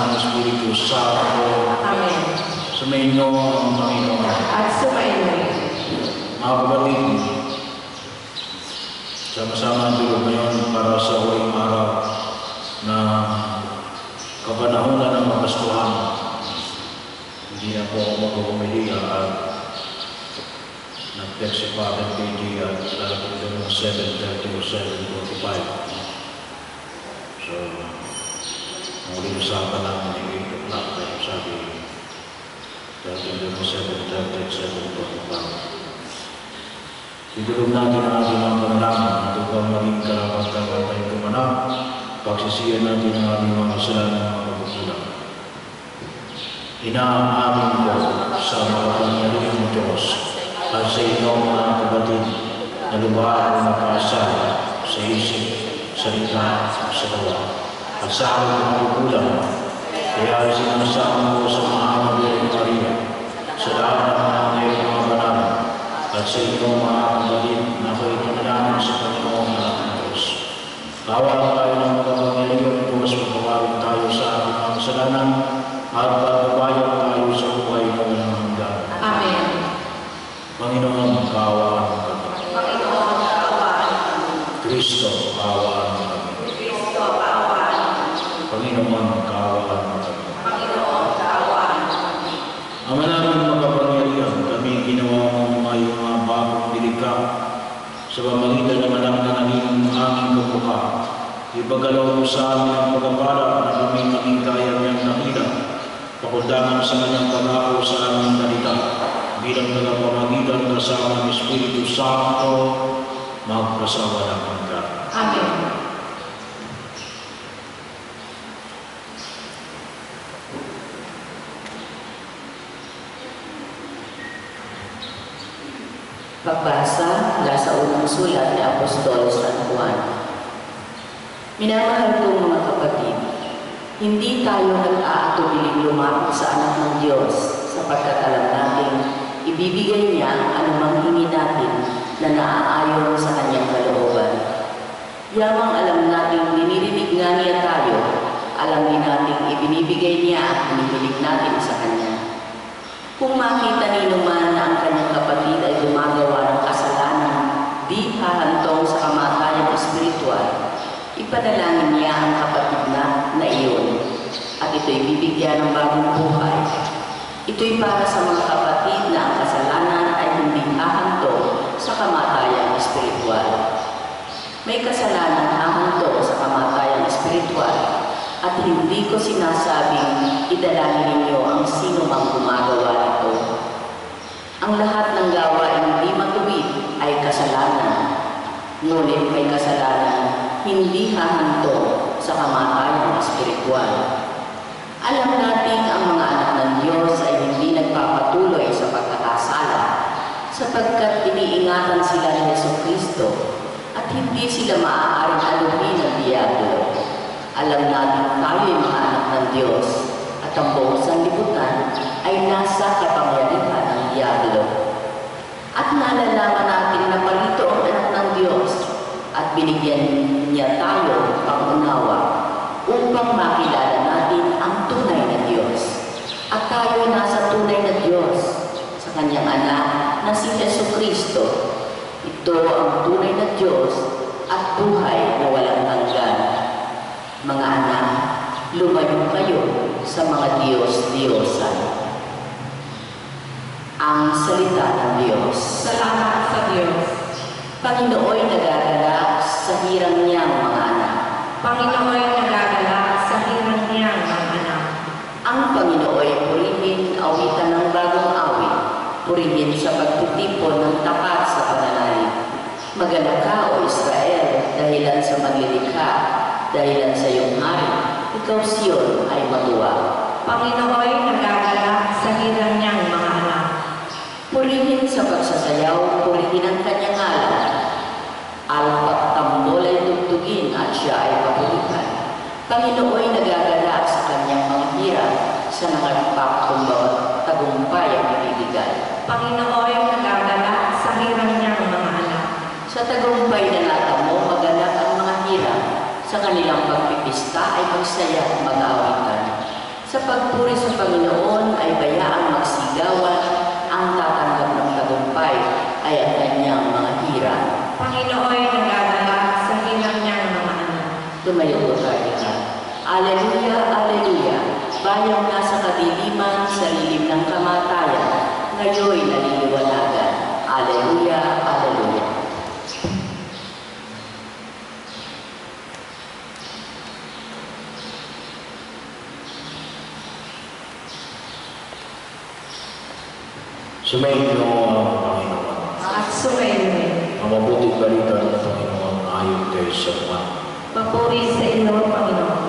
ng Espiritu Santo. Amen. Sumainyo ang Panginoon. At sumainyo. Mga kapatid, sama-sama tulog ngayon para sa huling araw na kapanahunan ng Kapaskuhan. Hindi na po ako mag-umiliya at nag-text si Father PG at lalapit ng 7:30 o 7:45. So, ang uling usapan namin ay 8 o'clock tayo sabi lalapit ng 7:30 at 7:45. Itulog natin ang ating mga panalangin at upang maging karapat-dapat tayong tumanang, pagsisiyan natin ang ating mga kasalanan ng mga pagkukulang. Inaamin ko sa makapangyarihang Diyos at sa inyo mga kapatid na lumahan ng makaasala sa isip, salita, sa gawa at sa aking mga pagkukulang. Kaya sinasama ko sa mga Birheng Maria, sa lahat ng mga ngayon mga banal, at sa inyo mga kapatid na ako'y panalangin sa Panginoong anak ng Diyos. Kawa tayo ng makapangyarihang Diyos, magpapawin tayo sa ating mga kasalanan at pagbabayad tayo sa buhay na walang hanggan. Amen. Panginoon, kaawaan mo kami. Panginoon, kaawaan mo kami. Kristo, kaawaan mo kami. Kristo, kaawaan mo kami. Panginoon, kaawaan mo kami. Panginoon, kaawaan mo kami. Ama namin makapangyarihan, kami ginawa mo ngayong mga bagong nilikha sa pamamagitan ng anak na naging aming kamukha. Ipagalaw mo sa amin ang pagkapala na kami maging kaya niyang nakita, pakundangan sa kanyang pangako sa aming dalita, bilang tagapamagitan kasama ng Espiritu Santo, magpasawalang hanggan. Amen. Pagbasa mula sa unang sulat ni Apostol San Juan. Minamahal kong mga kapatid, hindi tayo nag-aatubiling lumapit sa anak ng Diyos sapagkat alam natin ibibigay niya ang anumang hingi natin na naaayon sa kanyang kalooban. Yamang alam natin dinirinig nga niya tayo, alam din natin ibinibigay niya at hinihiling natin sa kanya. Kung makita ni naman na ang kanyang kapatid ay gumagawa ng kasalanan, di hahantong sa kamatayang espiritual, ipanalangin niya ang kapatid na iyon, at ito'y bibigyan ng bagong buhay. Ito'y para sa mga kapatid na ang kasalanan ay hindi hahantong sa kamatayang espiritual. May kasalanan hahantong sa kamatayang espiritual, at hindi ko sinasabing idalangin ninyo ang sino mang gumagawa nito. Ang lahat ng gawain hindi matuwid ay kasalanan, ngunit may kasalanan hindi hahantong sa kamatayang espiritual. Alam natin ang mga anak ng Diyos ay hindi nagpapatuloy sa pagkakasala sapagkat iniingatan sila ni Jesucristo at hindi sila maaaring aluhin ng diablo. Alam natin tayo'y mga anak ng Diyos at ang buong sanlibutan ay nasa kapangyarihan ng diablo. At nalalaman natin na parito ang anak ng Diyos at binigyan niya tayo ng pangunawa upang makilala natin ang tunay na Diyos. At tayo'y nasa tunay na Diyos sa kanyang anak na si Jesucristo. Ito ang tunay na Diyos at buhay na walang hanggan. Mga anak, lumayo kayo sa mga Diyos-Diyosan. Ang salita ng Diyos. Salamat sa Diyos. Panginooy nagagalak sa hirang niyang mga anak. Panginooy nagagalak sa hirang niyang mga anak. Ang Panginooy purihin awitan ng bagong awit. Purihin sa pagtitipon ng tapat sa pananalig. Magalak ka, O Israel, dahilan sa maglilikha. Dahilan sa iyong hari, ikaw Sion ay matuwa. Panginooy nagagalak sa hirang niyang mga anak. Purihin sa pagsasayaw, purihin ang kanyang ngalan. Alpat tambol ay tugtugin at siya ay papurihan. Panginooy nagagalak sa kanyang mga hirap, sa nangalimpak kung bawat tagumpay ang ibibigay. Panginooy nagagalak sa hirang niyang mga anak. Sa tagumpay na natamo, maganap ang mga hirap. Sa kanilang pagpipista ay magsaya at mag-awitan. Tumayo po tayo na. Aleluya, aleluya. Bayang nasa kadiliman sa lilim ng kamatayan, ngayon naliliwanagan. Aleluya, aleluya. Sumayin niyo ang Panginoon. At sumayin din. Ang mabuting balita ng Panginoon ayon kay San Juan. Papuri sa iyo, Panginoon.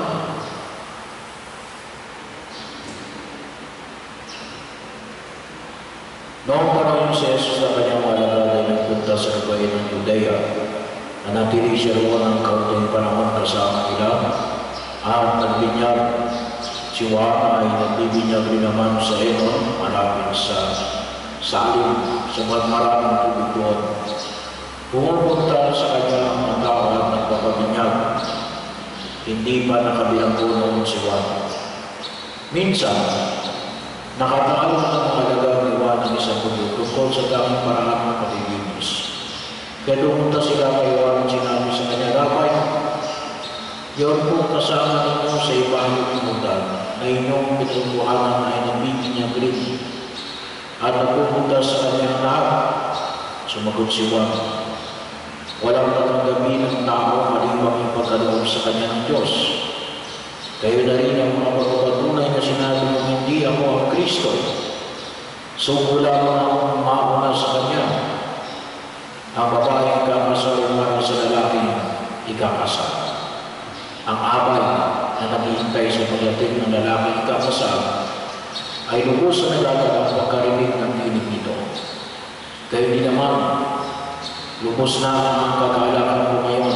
Noong panahon si Jesus sa kanyang alagad ay nagpunta sa lupain ng Judea, nanatili siya roon ng kaunting panahon kasama nila, at nagbinyag. Si Juan ay nagbibinyag rin naman sa Enon, malapit sa Salim, sa maraming tubig doon. Pumupunta sa kanya ang mga tao at nagpapabinyag. Hindi pa nakabilanggo noon si Juan. Minsan, nakatalo ng mga alagad ni Juan ng isang mundo tungkol sa daming paraan ng paglilinis. Kaya pumunta sila kay Juan at sinabi sa kanya, Rabay, yun po kasama ninyo sa ibang komunidad na inyong pinagbuhanan ay nabibinyag rin. At nagpupunta sa kanyang lahat. Sumagot si Juan, walang tatanggapin ng tao maliwang yung pagkaloob sa kanya ng Diyos. Kayo na rin ang mga pagpapatunay na sinabi ng hindi ako ang Kristo. Sugo lamang akong mauna sa kanya. Ang babaeng kakasal para sa lalaki, ikakasal. Ang abay na naghihintay sa pagdating ng lalaki ikakasal ay lubos na nagagalang pagkarinig ng tinig nito. Kayo din naman, lubos na ang kagalakan ko ngayon.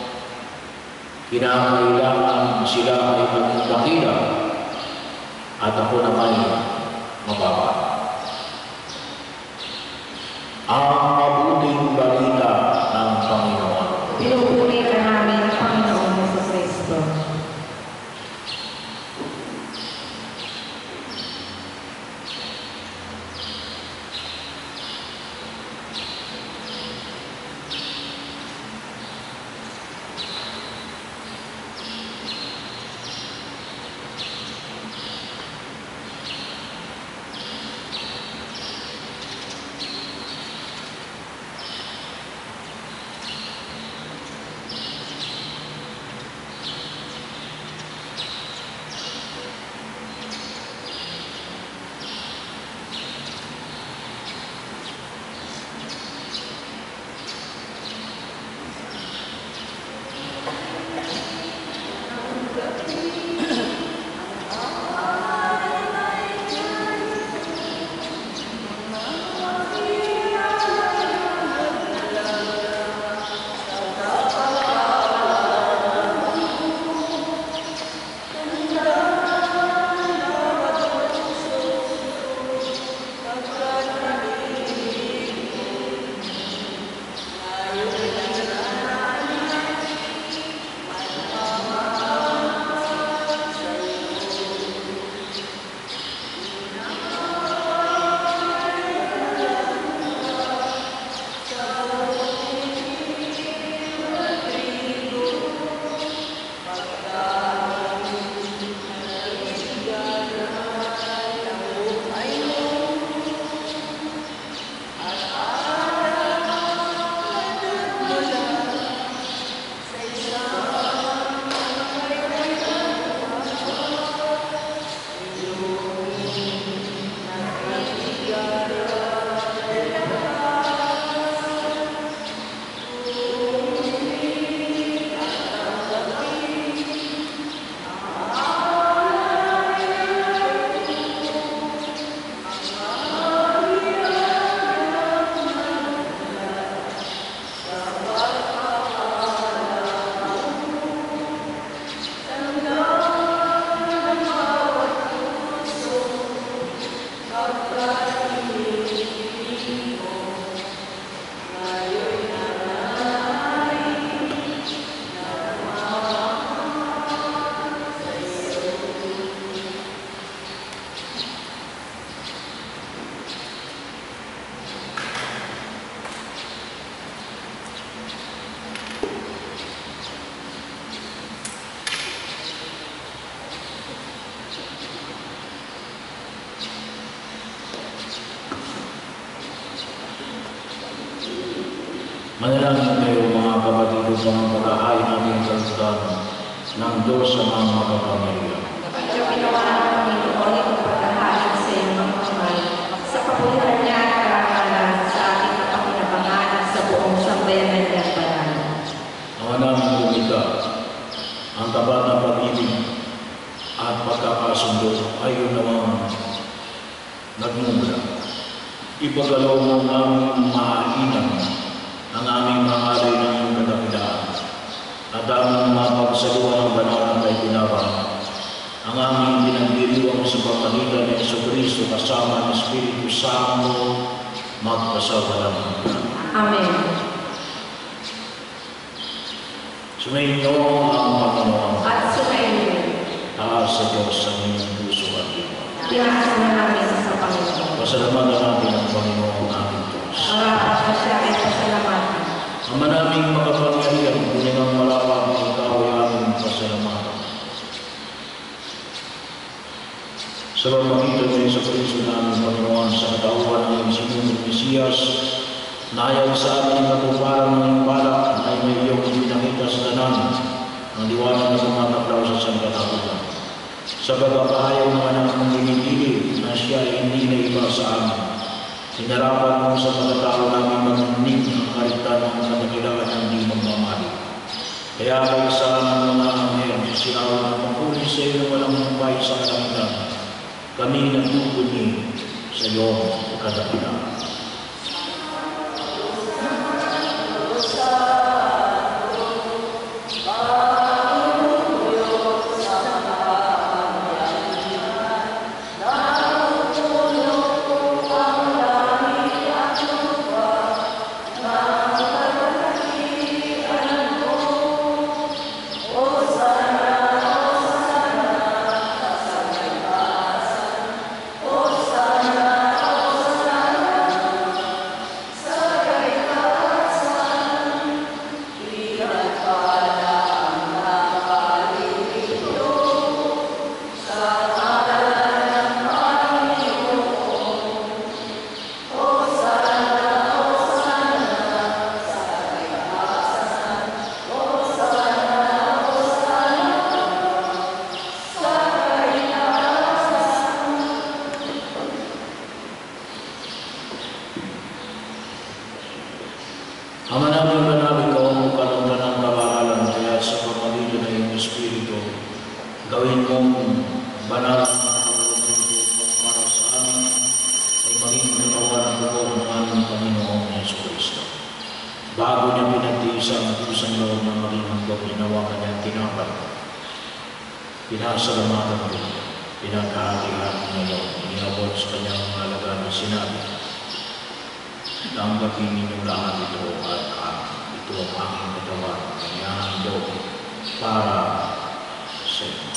Kinakailangan sila ay maging dakila at ako naman mababa. Ang mabuting balita ng Panginoon. Pinupuri ka namin, Panginoon Jesucristo. Manalangin kayo mga kapatid sa mga pag-ahay namin kalsada ng Diyos sa mga makapangyarihan. Ito ginawa ng Panginoon itong pagkahalik sa iyong mga kamay, sa kapulitan niya at karangalan sa ating kapakinabangan sa buong sambayanan niyang banal. Ang namin lumika, ang tapat na pag-ibig at pagkakasundo ay yun namang nagmumula. Ipagalaw mo ang aming maainang ang aming mahalay ng iyong kadakilaan at aming mapagsaluhan ng banal na kay pinabang ang aming pinagdiriwang sa pagpagitan ng Jesucristo kasama ng Espiritu Santo magpasawalang. Amen. Sumayin niyo ang Panginoon At sumayin taas sa Diyos sa inyong puso at diwa. tinaas na namin sa Panginoon. Pasalamatan natin ang Panginoon aming Diyos. At siya ay pasalamatan. Ang manaming makapangyarihan, kuningang malapang ikaw ay aming pasalamatan. Sa pamagitan ng Jesucristo namin Panginoon sa katauhan ng iyong sinunod Mesiyas, nayag sa amin ang katuparan ng iyong balak ay may iyong pinakita sa tanan ang liwanag na tumatakdaw sa sangkatauhan. Sa pagpapahayag ng anak ng pinipili na siya ay hindi na iba sa amin, sinarapan mo sa pagkatao namin magninig ang kaligtan ng kadakilaan ng hindi magmamali. Kaya kayo sa aming mga anghel, sinawag ng pagpuli sa iyo na walang humpay sa kalangitan, kami nagtutuni sa iyo kadakilaan. Ama namin banal, ikaw ang kalungdan ng kabahalan, kaya sa pamagitan ng iyong Espiritu, gawin mong banal ang para sa amin ay maging katawan at buko ng aming Panginoong Jesucristo. Bago niya pinagtiisa ang pusang loob na maging hanggang ginawa kanyang tinapay, pinasalamatan ko, pinagkahati-hati niya iniabot sa kanyang halaga na sinabi, tanggapin ninyong lahat ito at ito ang aking katawan, kanyang loob para sa inyo.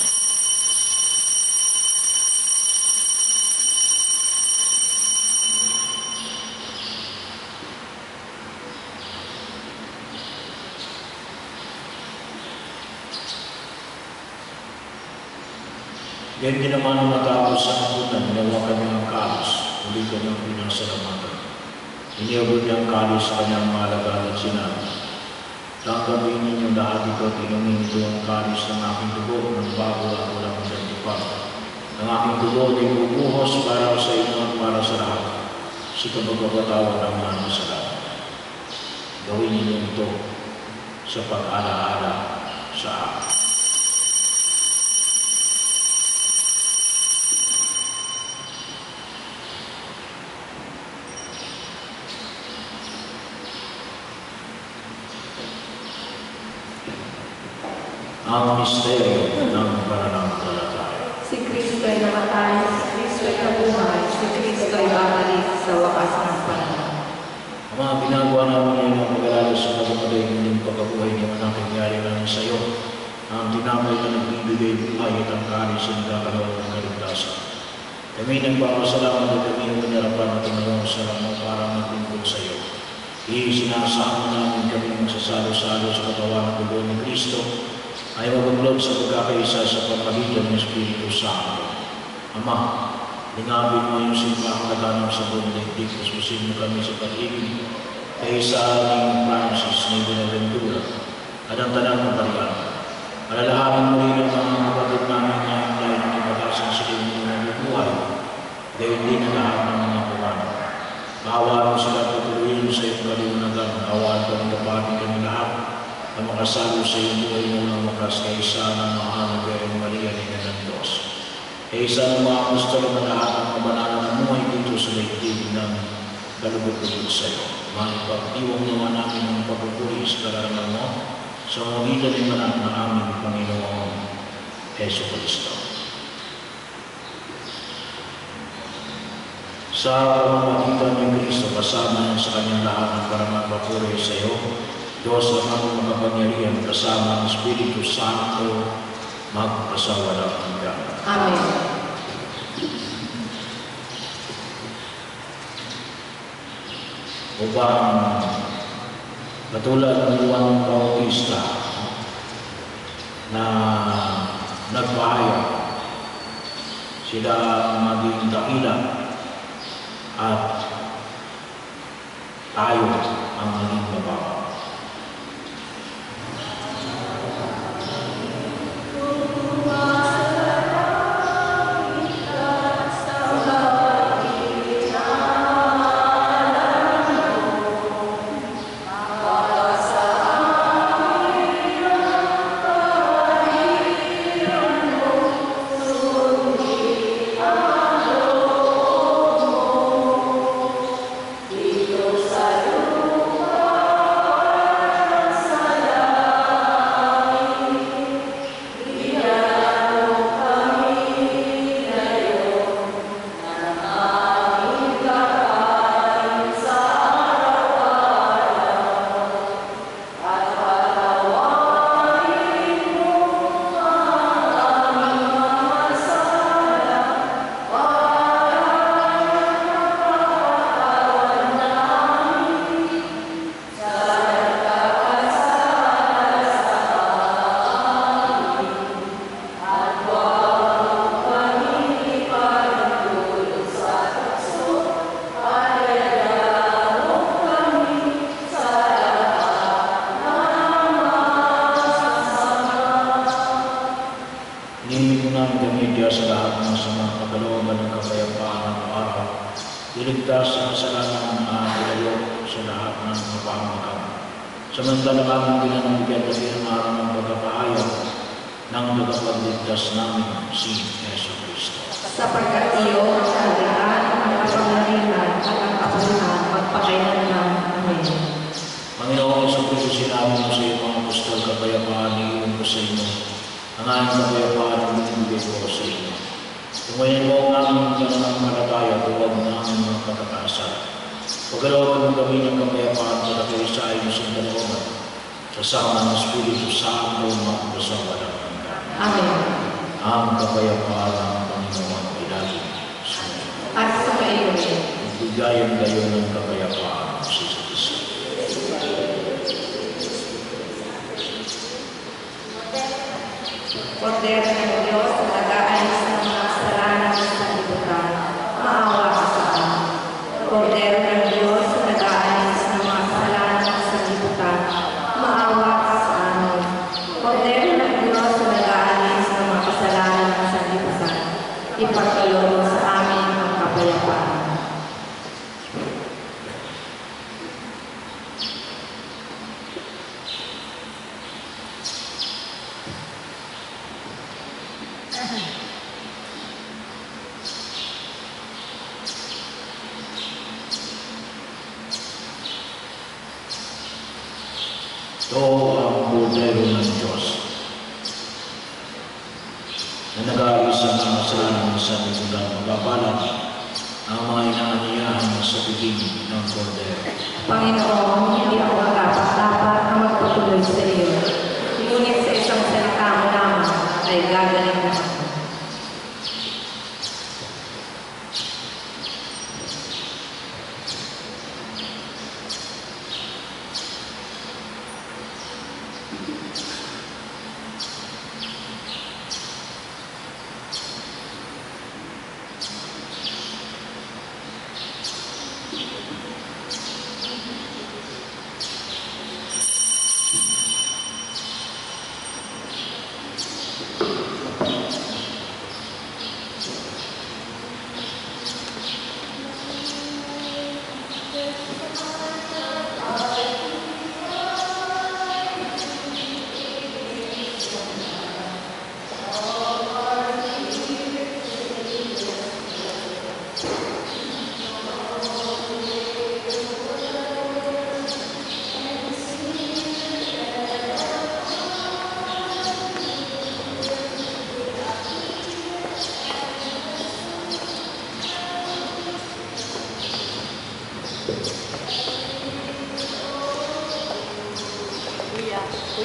Ganyan din naman ang matapos sa kapunan, ginawa kanyang kaos, uli kanyang pinasalamatan. Iniabot niyang kalis sa kanyang mahalaga at sinabi, tanggapin ninyo lahat ito, tinumin ito ang kalis ng aking dugo ng bago at walang magandipag. Ang aking dugo ay bubuhos para sa inyo at para sa lahat, sa kapagpapatawad ng mga kasalanan. Gawin ninyo ito sa pag-alaala sa akin. Ang misteryo ng pananampalataya. Si Kristo ay namatay, si Kristo ay nabuhay, si Kristo ay babalik sa wakas ng panahon. Ang mga ginagawa namin ngayon ang pag-alala sa pagpapalay ng pagkabuhay ng anak nangyari namin sa iyo, ang tinamay na nagbibigay buhay at ang kalis ang kakalaw ng kaligtasan. Kami nagpapasalamat at kami ang pinarapan at tinanong sa mo para magtungkol sa iyo. Isinasama namin kami magsasalo-salo sa katawan ng dugo ni Kristo, ay magaglob sa pagkakaisa sa pagpagitan ng Espiritu Santo. Ama, lingapin mo yung simbahan na tanong sa buong daigdig, pasusin mo kami sa pag-ibig kay sa ni Francis ni Buenaventura at ang tanang ng Mariano. Alalahanin mo rin ang mga kapatid namin ngayong dahil ng ipatasan sila yung nabubuhay, dahil din na lahat ng mga kumano. Maawa mo sila patuloyin sa iyong kaliwanagan, awaan ko ng kapatid kami lahat na makasalo sa iyong buhay mo ng wakas kay isa ng mahal na Birhen Maria ni ng Diyos. Kay isa ng mga apostol na lahat ng kabanal na namuhay dito sa ligtig ng kalugod-lugod sa iyo. Magpagdiwang naman namin ng pagpupuri sa kararangan mo sa magitan ng anak na aming Panginoon Hesus Kristo. Sa pamamagitan ng Kristo, kasama sa kanyang lahat ng paramagpapuri sa iyo, Diyos ang makapangyarihan kasama ng Espiritu Santo, magpasawalang hanggan. Amen. Upang katulad ng Juan Bautista na nagpahayag, sila maging dakila at tayo ang maging mababa. sa lahat ng sama kakalooban ng kapayapaan ng araw. Iligtas sa kasalanan ng ilayo sa lahat ng kapahamakan. Samantala kami pinanambigyan kasi ng araw ng pagkapahayag ng tagapagligtas namin si Yesu Kristo. Sapagkat iyo ang kahagaan, ang kapangyarihan, at ang kapurihan, magpakailanman. Amen. Panginoon Yesu Kristo, sinabi mo sa iyo mga apostol, kapayapaan iyon ko sa inyo. Ang aking kapayapaan ang binibigay ko sa inyo. Tumayin mo ang aming pananampalataya tulad ng aming mga pagkakasala. Pagkalooban mo kami ng kapayapaan para kayo sa ayos ang dalawang kasama ng Espiritu Santo magpasawa ng hanggan. Amen. Ang kapayapaan ng Panginoon ay lagi sa inyo. At sa kayo, Bigayan kayo ng kapayapaan sa isa't isa. Kordero ng Diyos, nag-aayos ng mga kasalanan sa sanlibutan, maawa ka sa amin. Kordero ng Diyos, nag-aayos ng mga kasalanan sa sanlibutan, maawa ka sa amin. Kordero ng Diyos, nag-aayos ng mga kasalanan sa sanlibutan, ipagkaloob mo sa amin ang kapayapaan. Ito ang kordero ng Diyos na nag-aayos ang mga kasalanan sa sanlibutan. Mapapalat ang mga inaaniyahan sa piging ng kordero. Panginoon, hindi ako dapat na magpatuloy sa iyo. Ngunit sa isang salita mo lamang ay gagaling na ako.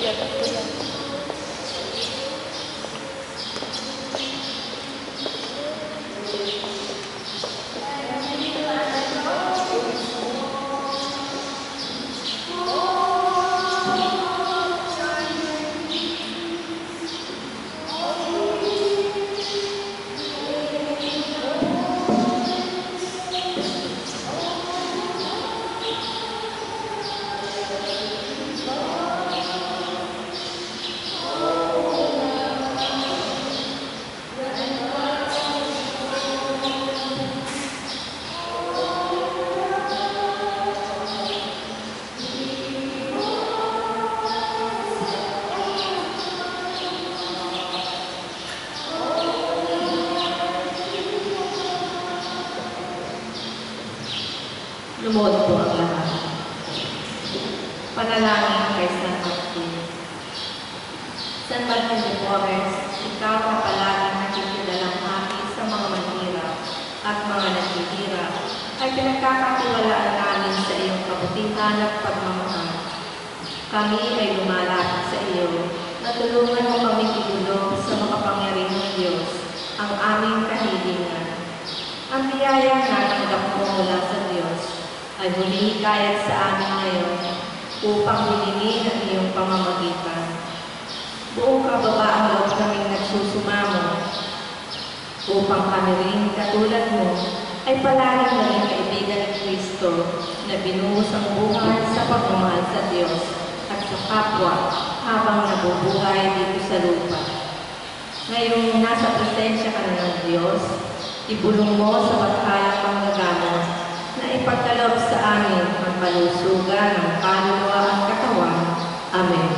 Lumuhod po ang lahat. Panalangin kay San Martin. San Martin de Porres, ikaw na palaging nakikilalang hati sa mga manhirap at mga naghihira, ay pinagkakatiwalaan namin sa iyong kabutihan at pagmamahal. Kami ay lumalapit sa iyo na tulungan mo kami idulog sa makapangyarihang Diyos ang aming kahilingan. Ang biyayang natanggap mo mula sa Diyos ay huling kayat sa amin ngayon upang hilingin ang iyong pamamagitan. Buong kababaang loob kaming nagsusumamo upang kami rin katulad mo ay palaging naging kaibigan ng Kristo na binuhos ang buhay sa pagmamahal sa Diyos at sa kapwa habang nabubuhay dito sa lupa. Ngayong nasa presensya ka na ng Diyos, ibulong mo sa bathalang manggagamot na ipagkaloob sa amin ang kalusugan ng kaluluwa at katawan. Amen.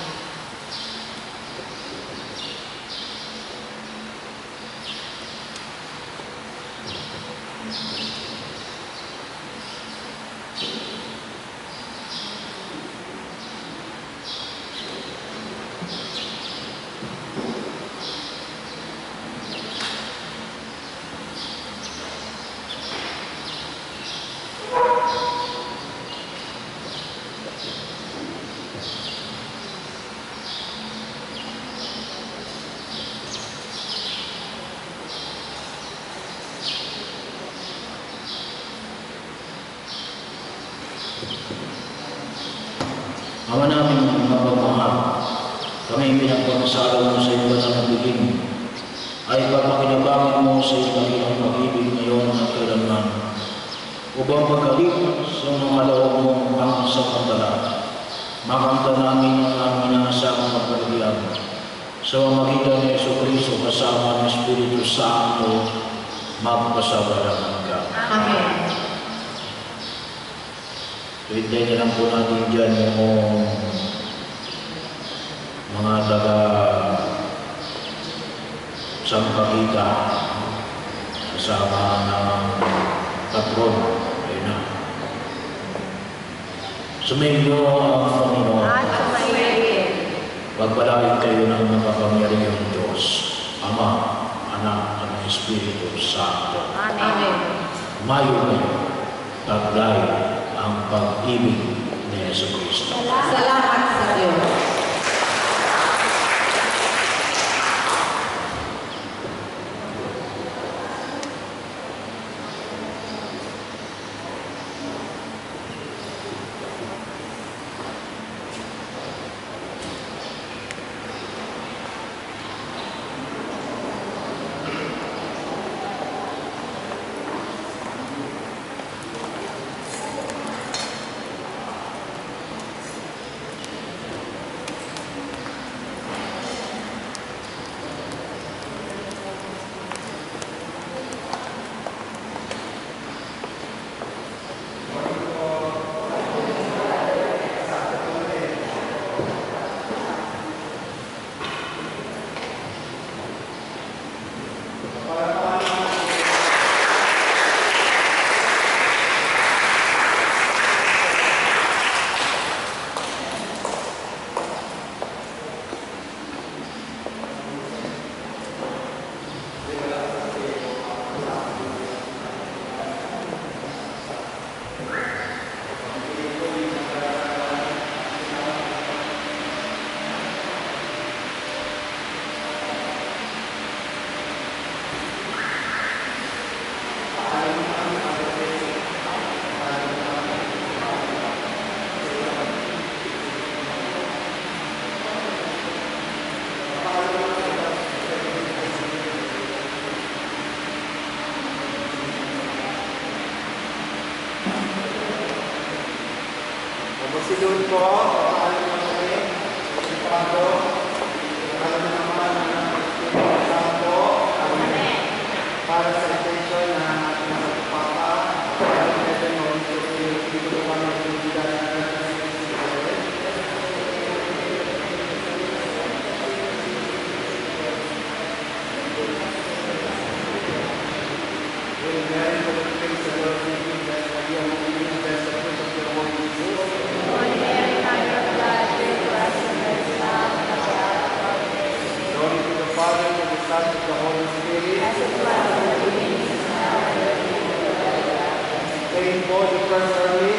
Ama namin mapagmahal, kami pinagpapasalaw mo sa iyo ng pagiging, ay pagpakinabangan mo sa iyong dakilang pag-ibig ngayon at kailanman, upang pagkalipat sa mga loob mong pangsamantalan, makanta namin ang aming inaasang magpalagyan sa pamamagitan ni Jesucristo kasama ng Espiritu Santo, magpasawalaman ka. Amen. Tuwintay na lang po natin dyan yung mga taga Sampakita kasama ng patron. Ayun na. Sumayo ang Panginoon. Pagpalain kayo ng makapangyarihang Diyos, Ama, Anak, at Espiritu Santo. Amen. Mayo kayo, taglay ang pag-ibig ni Jesucristo. Salamat sa Diyos. Isilun ko, pagkakalit mo kami, Pado, alam na naman ng Espiritu Santo, Amen. Para sa intention na nasa Papa, para sa Heaven of the Espiritu ko kami ng Bibida na praying for the first early.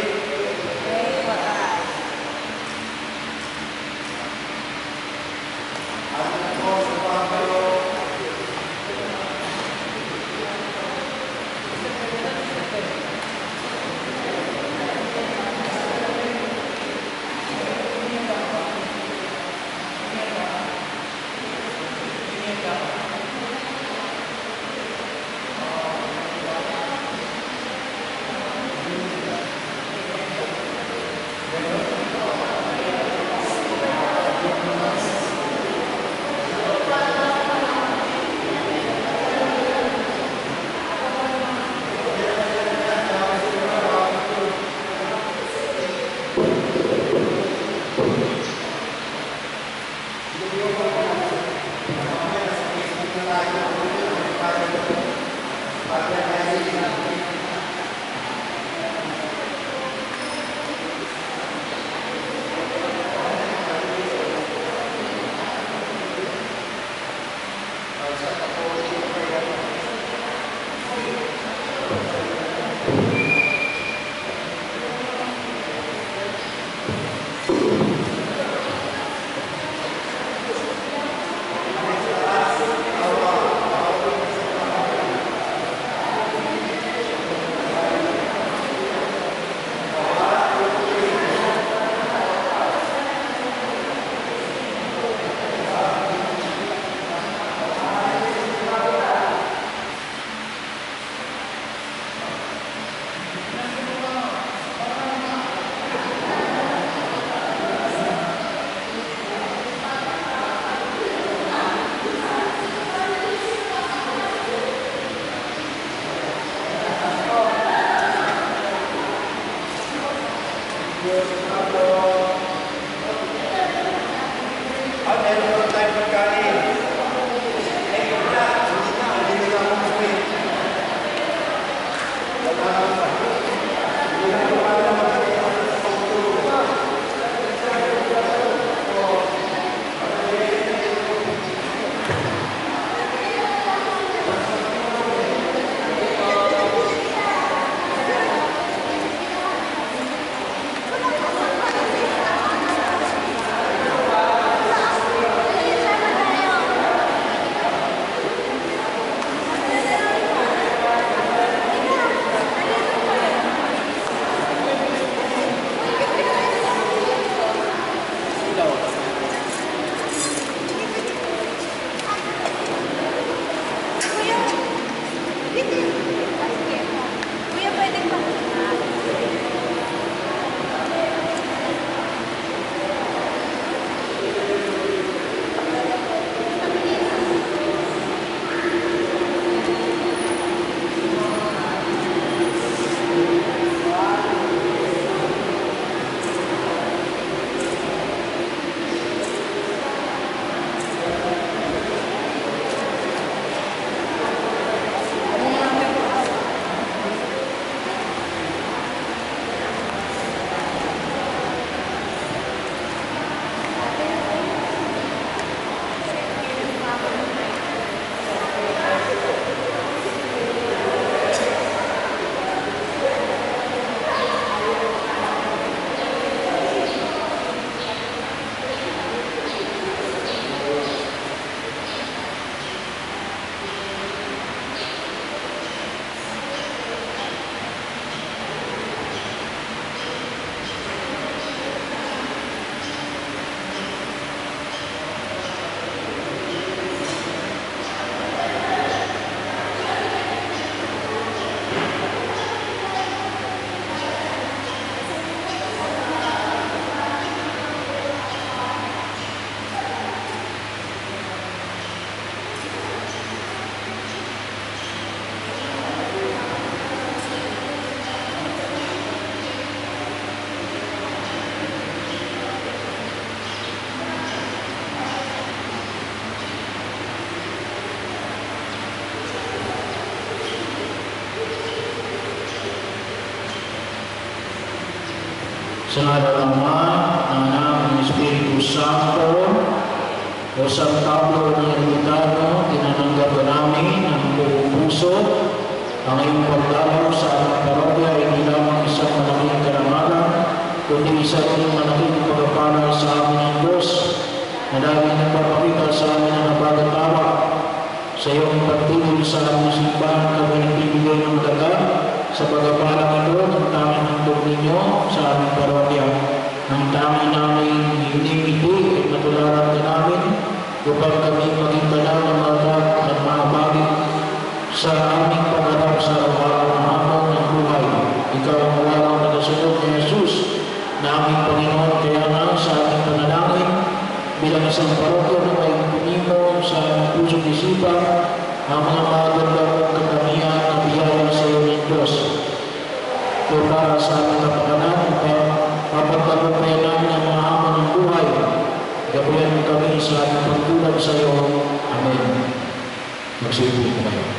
Sa ngala ng Ama, ng Anak, ng Espiritu Santo, o San Pablo ng Ermitano, tinananggap namin ng buong puso ang iyong pagdalaw sa aming parokya ay hindi lamang isang malaking karangalan, kundi isang malaking pagpapala sa amin ng Diyos na laging nagpapakita sa amin ang napagatawa. Sa iyong pagtulong sa aming simbahan kami nagbibigay ng daga sa pagpapalang ito ng tanging handog ninyo sa aming parokya. Ang tanging namin hinimiti at matularan ka namin upang kami maging banal na magat at mahabagin sa aming pagharap sa araw-araw ng hamon ng buhay. Ikaw ang walang nagasunod ni Jesus na aming Panginoon, kaya nga sa aming panalangin bilang isang parokya na may punimo sa aming pusong isipan ang mga magandang katamihan na biyaya sa iyo ng Diyos. Ito para sa aming kapakanan upang mapagtagumpayan namin ang mga hamon ng buhay. Gabayan mo kami sa aming pagtulad sa iyo. Amen. Magsibuhin po kayo.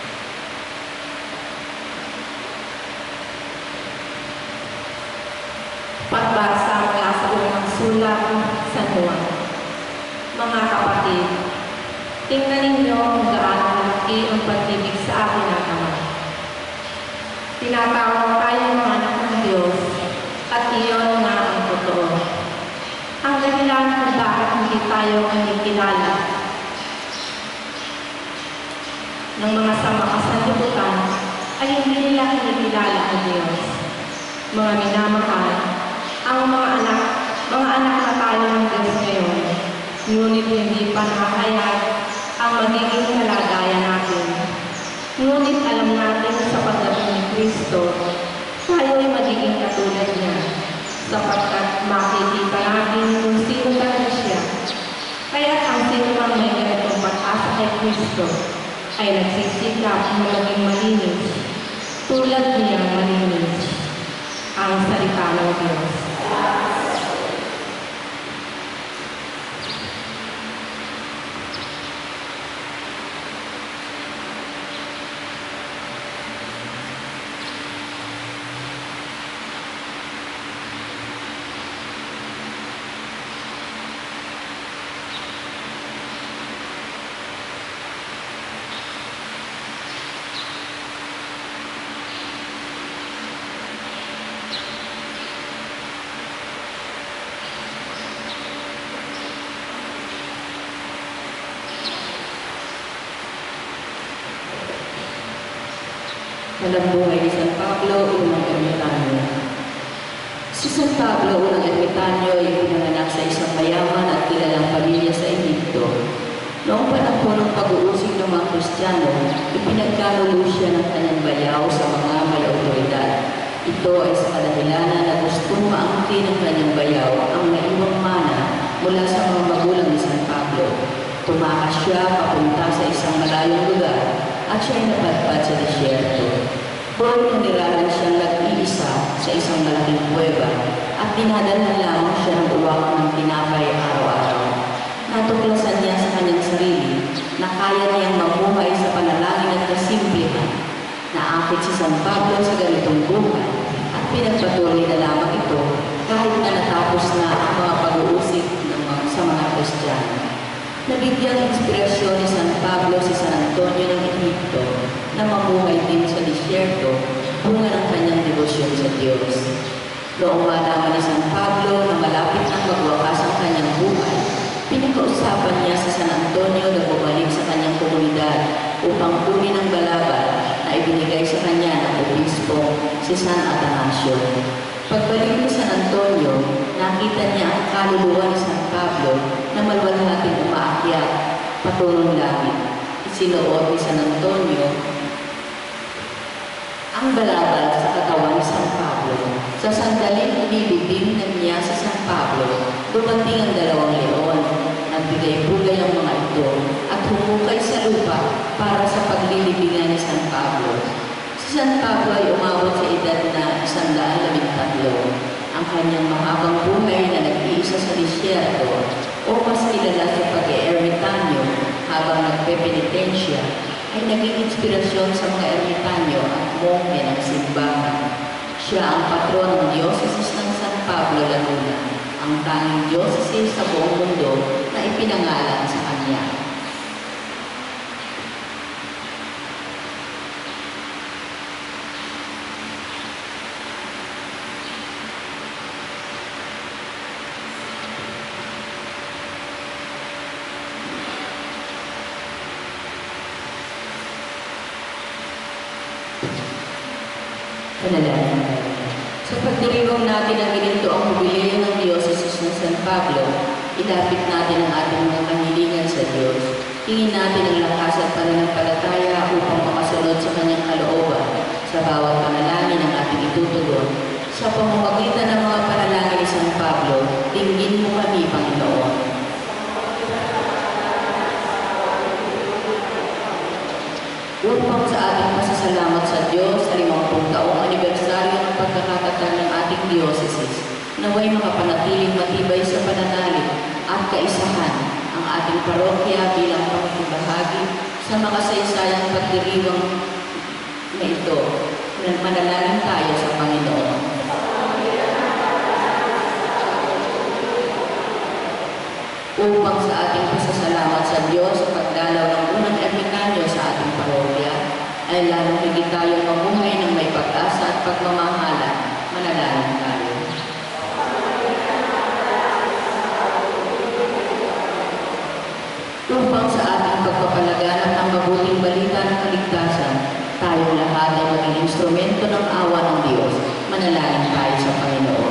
Pagbasa mula sa unang sulat sa Juan. Mga kapatid, tingnan ninyo kung gaano kalaki ang pag-ibig sa akin ng Ama. Tinatawag tayong mga anak ng Diyos at iyon nga ang totoo. Ang dahilan kung bakit hindi tayo kinikilala ng mga sanlibutan ay hindi nila kinikilala ang Diyos. Mga minamahal, ang mga anak na tayo ng Diyos ngayon, ngunit hindi pa nakahayag ang magiging kalagayan natin. Ngunit alam natin sa pagdating ni Kristo, tayo ay magiging katulad niya, sapagkat makikita natin kung sino talaga siya. Kaya ang sino mang may ganitong pag-asa kay Kristo ay nagsisikap na maging malinis, tulad niyang malinis ang salita ng Diyos. Walang buhay ni San Pablo, unang ermitanyo. Si San Pablo, unang ermitanyo, ay pinanganak sa isang mayaman at kilalang pamilya sa Ehipto. Noong panahon ng pag-uusig ng mga Kristiyano, ipinagkanulo siya ng kanyang bayaw sa mga may autoridad. Ito ay sa kadahilanan na gustong maangkin ng kanyang bayaw ang naiwang mana mula sa mga magulang ni San Pablo. Tumakas siya papunta sa isang malayong lugar at siya ay napadpad sa disyerto. Doon nanirahan siyang nag-iisa sa isang malaking kuweba at dinadalhan lamang siya ng uwak ng tinapay araw-araw. Natuklasan niya sa kanyang sarili na kaya niyang mabuhay sa panalangin at kasimplihan. Naakit si San Pablo sa ganitong buhay at pinagpatuloy na lamang ito kahit na natapos na ang mga pag-uusig sa mga Kristiyano. Nabigyang inspirasyon ni San Pablo si San Antonio ng Ehipto na mamuhay din sa disyerto bunga ng kanyang debosyon sa Diyos. Noong malaman ni San Pablo na malapit nang magwakas ang kanyang buhay, pinakausapan niya si San Antonio na bumalik sa kanyang komunidad upang kunin ang balabal na ibinigay sa kanya ng obispo si San Atanasio. Pagbalik ni San Antonio, nakita niya ang kaluluwa ni San Pablo na malwalhating umaakyat patungong langit. Isinuot ni San Antonio ang balabal sa katawan ni San Pablo. Sa sandaling inilibing na niya sa San Pablo, dumating ang dalawang leon. Nagbigay-bugay ang mga ito at humukay sa lupa para sa paglilibingan ni San Pablo. Si San Pablo ay umabot sa edad na 113. Ang kanyang mahabang buhay na nag-iisa sa disyerto o mas kilala sa pag-ermitanyo habang nagpepenitensya ay naging inspirasyon sa mga ermitanyo at monghe ng simbahan. Siya ang patron ng Dioceses ng San Pablo Pablo Laguna, ang tanging diocese sa buong mundo na ipinangalan sa kanya. Panalangin tayo. Sa pagdiriwang natin ang ginito ang jubileo ng Diocese ng San Pablo, ilapit natin ang ating mga kahilingan sa Diyos. Hingin natin ang lakas at pananampalataya upang makasunod sa kanyang kalooban sa bawat panalangin ang ating itutugon. Sa pamamagitan ng mga panalangin ni San Pablo, tingin mo kami, Panginoon. Upang sa ating pasasalamat sa Diyos sa 50 taong anibersaryo ng pagkakatatag ng ating diocese, naway makapanatiling matibay sa pananalig at kaisahan ang ating parokya bilang pangkibahagi sa makasaysayang pagdiriwang na ito. Manalangin tayo sa Panginoon. Upang sa ating pasasalamat sa Diyos sa pagdalaw ng unang ermitanyo sa ating parokya, ay lalong higit tayong mamuhay ng may pag-asa at pagmamahala. Manalangin tayo. Upang sa ating pagpapalaganap ng mabuting balita ng kaligtasan, tayong lahat ay maging instrumento ng awa ng Diyos. Manalangin tayo sa Panginoon.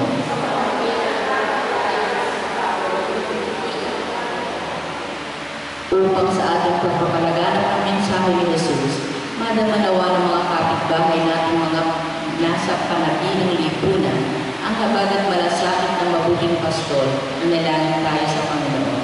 Upang sa ating pagpapalaganap ng mensahe ni Jesus, madamanawa ng mga kapitbahay natin mga nasa kanabi ng lipunan, ang habag at malasakit ng mabuting pastol, manalangin tayo sa Panginoon.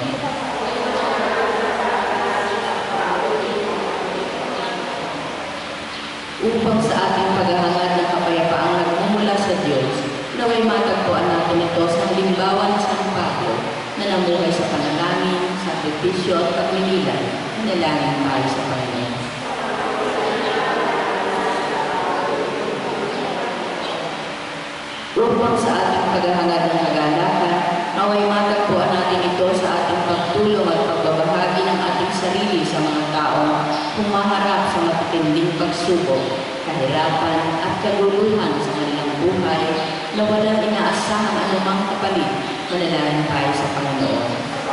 Upang sa ating paghahangad ng kapayapaang nagmumula sa Diyos, naway matagpuan natin ito sa halimbawa ng San Pablo na namuhay sa panalangin, sakripisyo at pagmililan. Manalangin tayo sa Panginoon. Upang sa ating paghahangad ng kagalakan, naway matagpuan natin ito sa ating pagtulong at pagbabahagi ng ating sarili sa mga taong humaharap sa matitinding pagsubok, kahirapan at kaguluhan sa kanilang buhay na walang inaasahang anumang kapalit. Manalangin tayo sa Panginoon.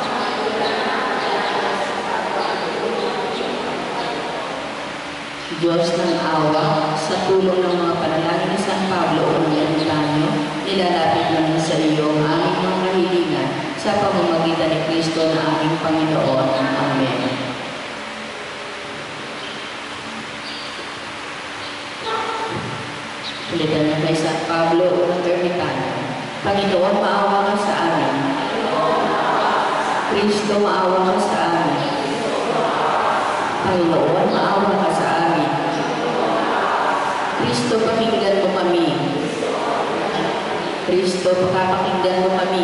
Diyos ng awa, sa tulong ng mga panalangin ni San Pablo o ng Ermitanyo, nilalapit namin sa iyo ang aming mga kahilingan sa pamamagitan ni Kristo na aming Panginoon. Amen. Ulitan na kay San Pablo o ng Ermitanyo. Panginoon, maawa ka sa amin. Kristo, maawa ka sa amin. Panginoon, maawa ka sa amin. Kristo, pakinggan mo kami. Kristo, pakapakinggan mo kami.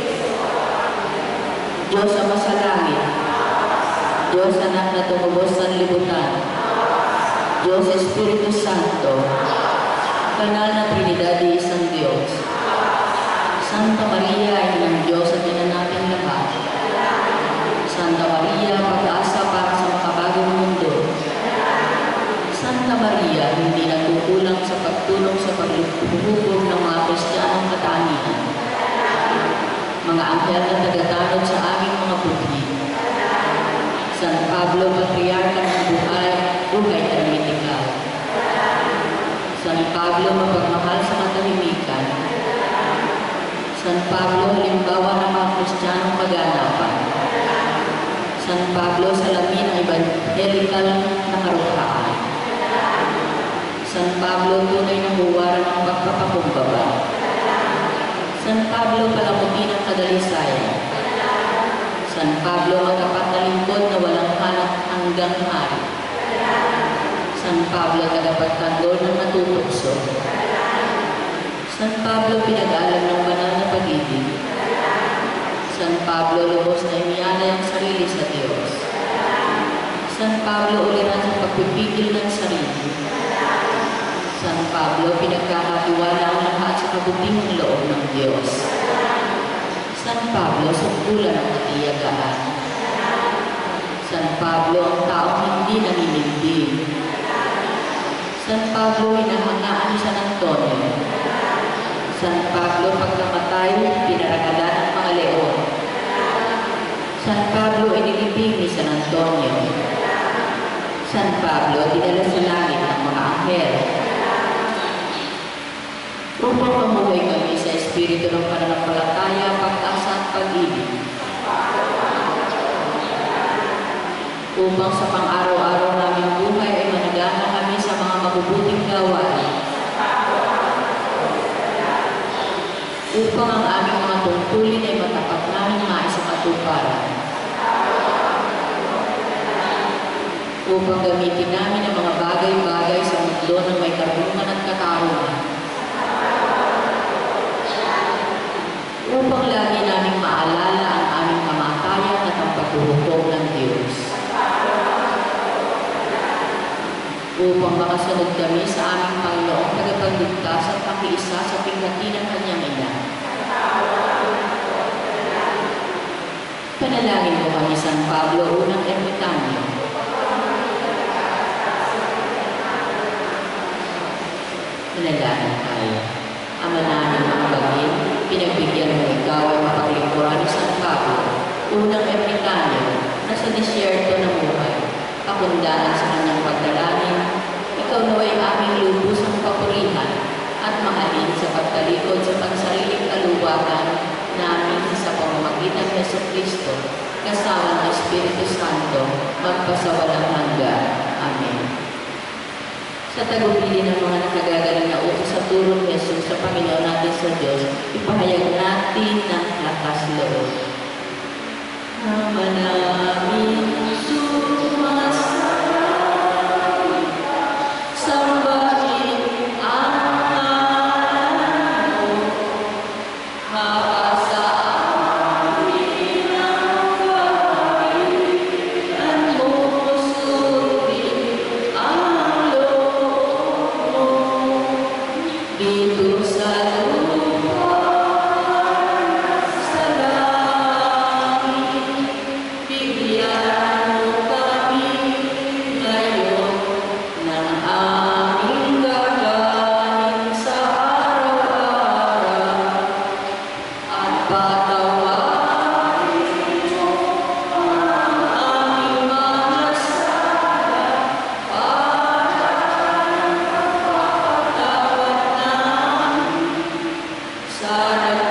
Diyos Ama sa langit, Diyos Anak na tumubos ng libutan, Diyos Espiritu Santo, Banal na Trinidad, isang Diyos. Santa Maria, Ina ng Diyos at Ina nating lahat. Santa Maria, pag-asa para sa makabagong mundo. Santa Maria, hindi nagkukulang sa pagtulong sa paglubog ng mga Kristiyanong katangian. Mga anghel na tagatanod sa aming mga buti. San Pablo, Patriarka ng buhay, buhay ermitikal. San Pablo, mapagmahal sa katahimikan. San Pablo, halimbawa ng mga Kristiyanong kaganapan. San Pablo, salamin ng evangelikal na karukhaan. San Pablo, tunay na huwaran ng pagpapakumbaba. San Pablo, palamuti ng kadalisayan. San Pablo, matapat na lingkod na walang hanap hanggang hari. San Pablo, tagapagtanggol ng natutukso. San Pablo, pinag-alam ng banal na pag-ibig. San Pablo, lubos na inialay ang sarili sa Diyos. San Pablo, uliran sa pagpipigil ng sarili. San Pablo, pinagkakatiwala ang lahat sa kabuting loob ng Diyos. San Pablo sa bulan ng katiyagaan. San Pablo ang taong hindi naninindig. San Pablo hinahangaan ni San Antonio. San Pablo pagkamatay, pinaragalan ng mga leon. San Pablo inilibing ni San Antonio. San Pablo dinala sa langit ng mga anghel. Upang mamuhay kami sa espiritu ng pananampalataya, pag-asa at pag-ibig. Upang sa pang-araw-araw naming buhay ay managana kami sa mga mabubuting gawain. Upang ang aming mga tungkulin ay matapat namin maisakatuparan. Upang gamitin namin ang mga bagay-bagay sa mundo ng may karunungan at katarungan. Upang lagi naming maalala ang aming kamatayan at ang paghuhukom ng Diyos. Upang makasunod kami sa aming Panginoong tagapagligtas at pakiisa sa pinggati ng kanyang ina. Panalangin mo kami San Pablo, unang ermitanyo. Manalangin tayo. Ama namin mga bagay, pinagbigyan mo ikaw ay mapaglingkuran ni San Pablo, unang ermitanyo na sa disyerto ng buhay, pakundaan sa kanyang pagdalangin, ikaw naway aming lubusang papurihan at mahalin sa pagtalikod sa pansariling kaluwagan namin sa pamamagitan ng Jesucristo, kasama ng Espiritu Santo, magpasawalang hanggan. Amen. Sa tagubili ng mga nakagagaling na utos sa turo ni Jesus sa Panginoon natin sa Diyos, ipahayag natin ng lakas loob. Ama namin sumasabi, sambahin ang ngalan mo, mapasa amin ang kaharian mo, sundin ang loob mo, dito sa lupa, sa langit, bigyan mo kami ngayon ng aming gaganin sa araw-araw, at patawarin mo ang aming mga sala para napapatawad namin sa